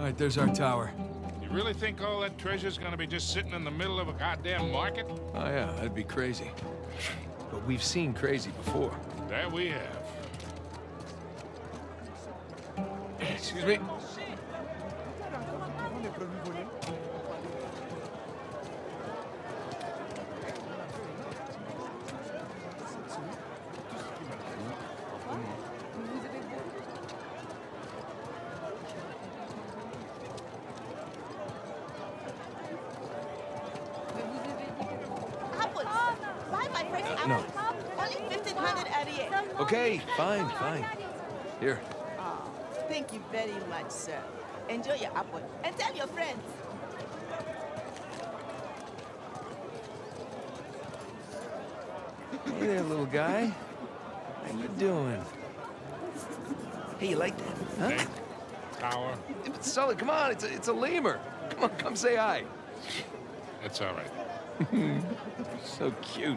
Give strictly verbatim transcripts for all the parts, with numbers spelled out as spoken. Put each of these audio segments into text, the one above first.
right, there's our tower. You really think all that treasure's gonna be just sitting in the middle of a goddamn market? Oh yeah, that'd be crazy. But we've seen crazy before. That we have. Excuse me. No. Only fifteen hundred at the end. Okay, fine, fine. Here. Oh, thank you very much, sir. Enjoy your apple and tell your friends. Hey there, little guy. How you doing? Hey, you like that, huh? Hey, tower. Sully, come on, it's a, it's a lemur. Come on, come say hi. That's all right. So cute.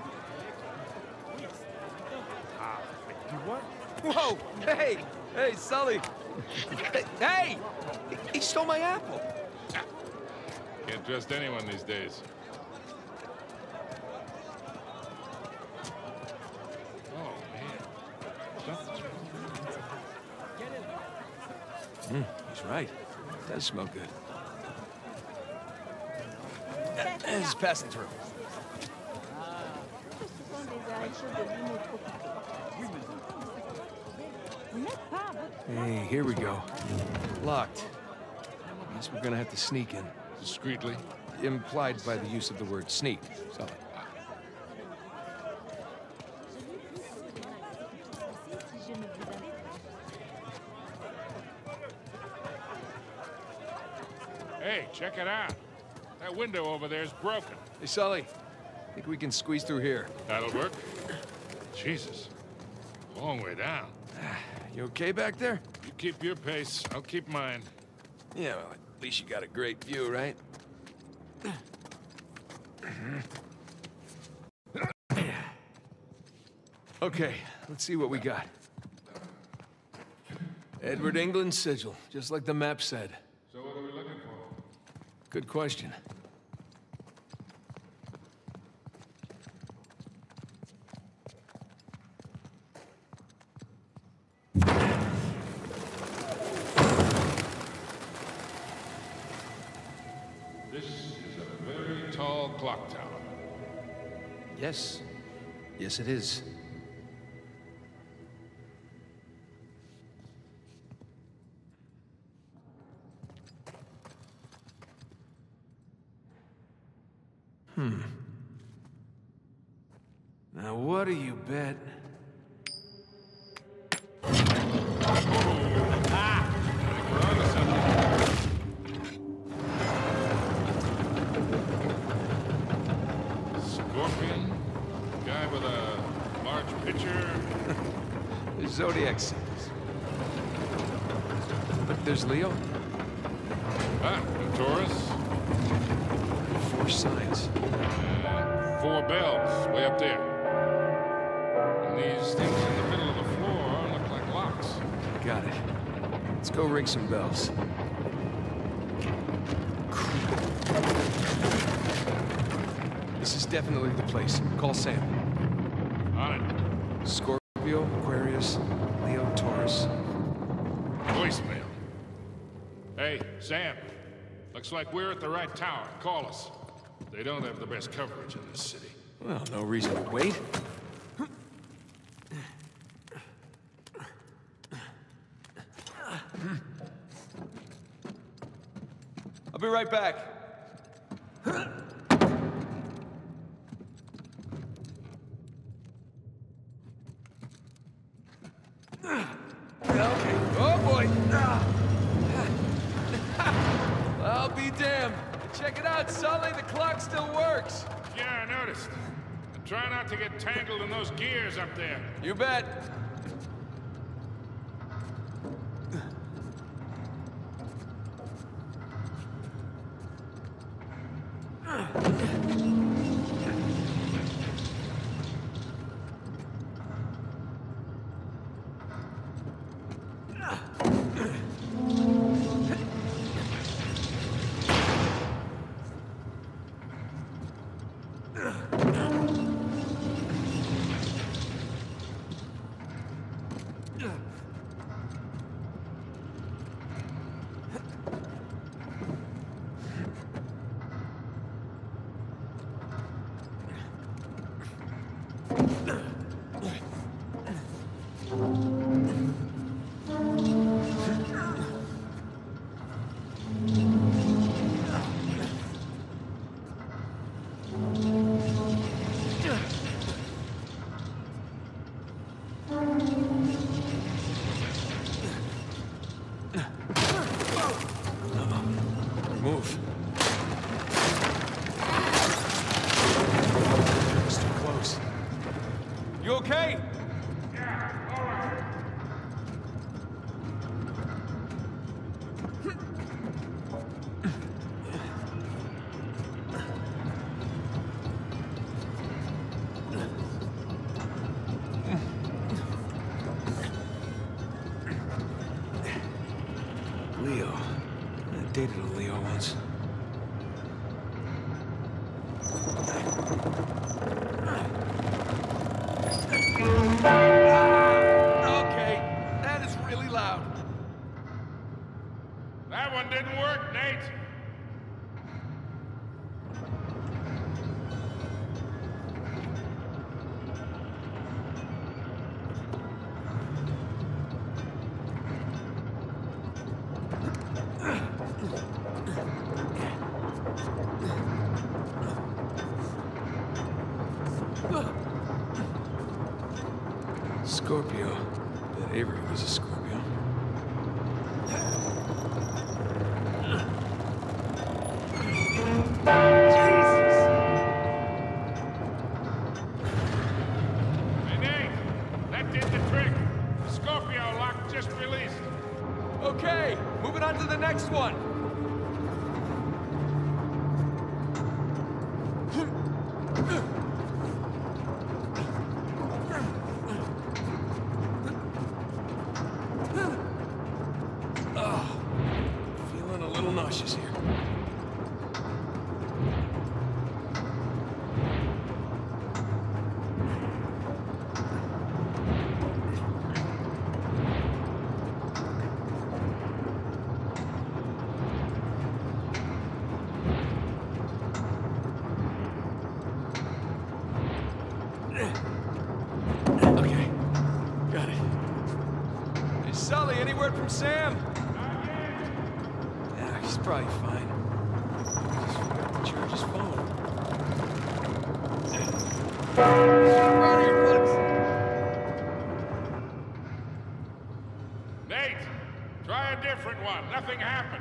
You what? Whoa! Hey! Hey, Sully! Hey! He stole my apple! Can't trust anyone these days. Oh, man. Something's wrong. Mm, he's right. It does smell good. This is passing through. Hey, here we go. Locked. Guess we're gonna have to sneak in. Discreetly. Implied by the use of the word sneak. So. Hey, check it out. That window over there's broken. Hey, Sully. Think we can squeeze through here? That'll work. Jesus. Long way down. You okay back there? You keep your pace, I'll keep mine. Yeah, well, at least you got a great view, right? Okay, let's see what we got. Edward England's sigil, just like the map said. So what are we looking for? Good question. This is a very tall clock tower. Yes. Yes, it is. Hmm. Now, what do you bet? Scorpion? Guy with a large pitcher? There's Zodiac symbols. But there's Leo. Ah, a Taurus? Four signs. Uh, four bells, way up there. And these things in the middle of the floor look like locks. Got it. Let's go ring some bells. This is definitely the place. Call Sam. On it. Scorpio, Aquarius, Leo, Taurus. Voicemail. Hey, Sam. Looks like we're at the right tower. Call us. They don't have the best coverage in this city. Well, no reason to wait. I'll be right back. Okay. Oh boy. I'll be damned. Check it out, Sully. The clock still works. Yeah, I noticed. And try not to get tangled in those gears up there. You bet. Move. It's too close. You okay? Yeah, all right. Leo. I dated a Leo once. Okay, that is really loud. That one didn't work, Nate. Scorpio. Bet Avery was a Scorpio. Jesus! Hey, Nate, that did the trick. The Scorpio lock just released. Okay, moving on to the next one. Oh, feeling a little nauseous here. Okay, got it. Hey, Sully, any word from Sam? Yeah, he's probably fine. Just forgot to charge his phone. We're out of here, Flex. Nate, try a different one. Nothing happened.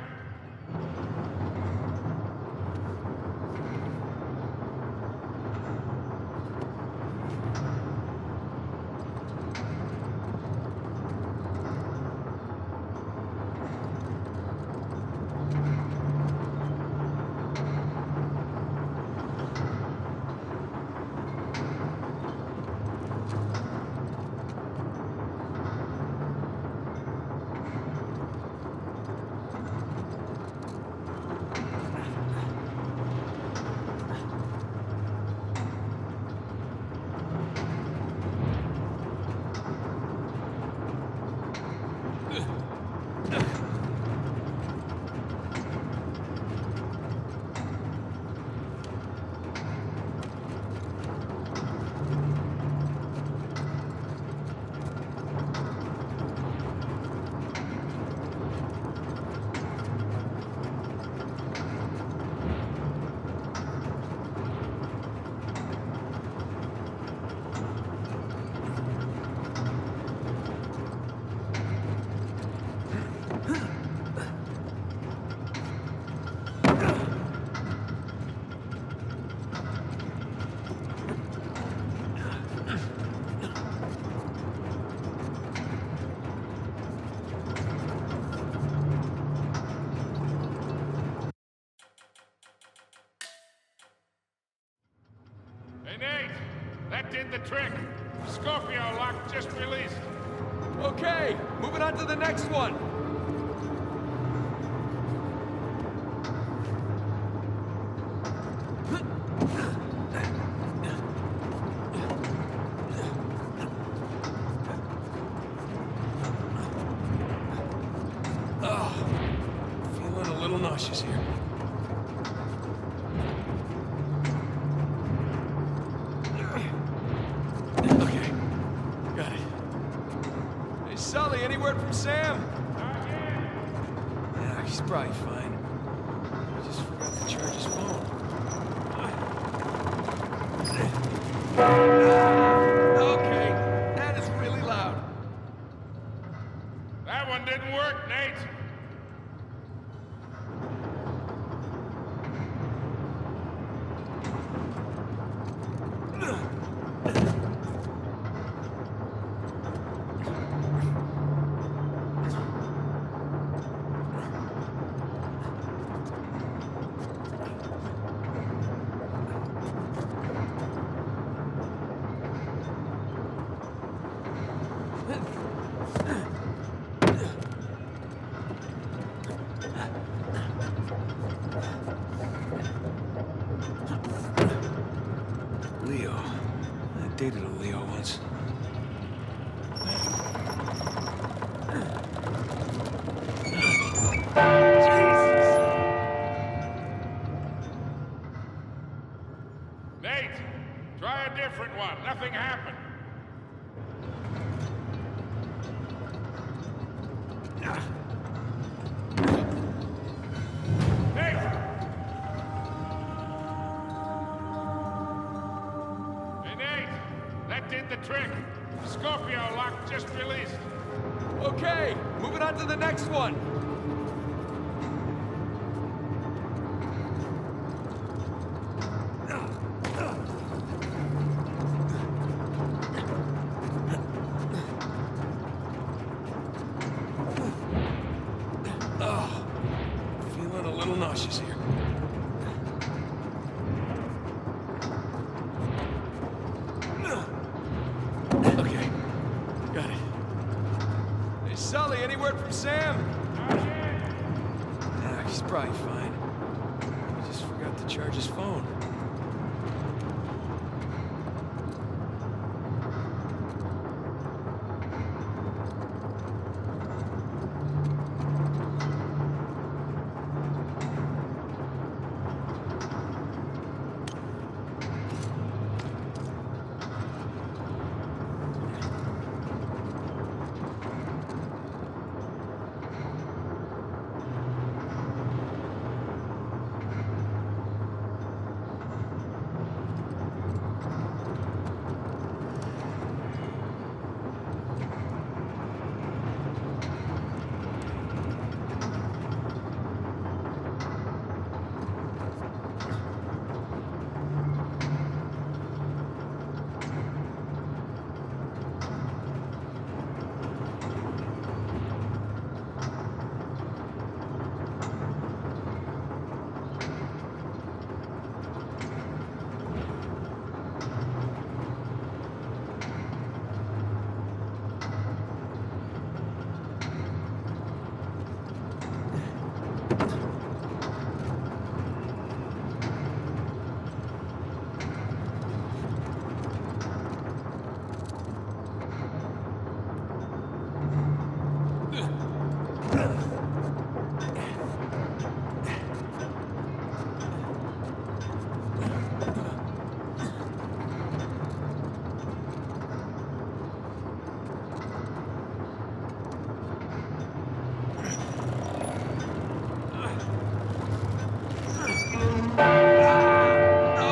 Hey, Nate, that did the trick. The Scorpio lock just released. Okay, moving on to the next one. Oh, feeling a little nauseous here. any word from Sam? Yeah, he's probably fine. He just forgot to charge his phone. Okay, that is really loud. That one didn't work, Nate. Leo. I dated a Leo once. Nate, try a different one. Nothing happened. Nate! Hey, Nate! That did the trick. Scorpio lock just released. Okay, moving on to the next one. Oh, feeling a little nauseous here. Okay, got it. Hey, Sully, any word from Sam? Yeah, he's probably fine. He just forgot to charge his phone.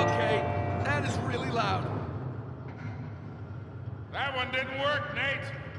That one didn't work, Nate.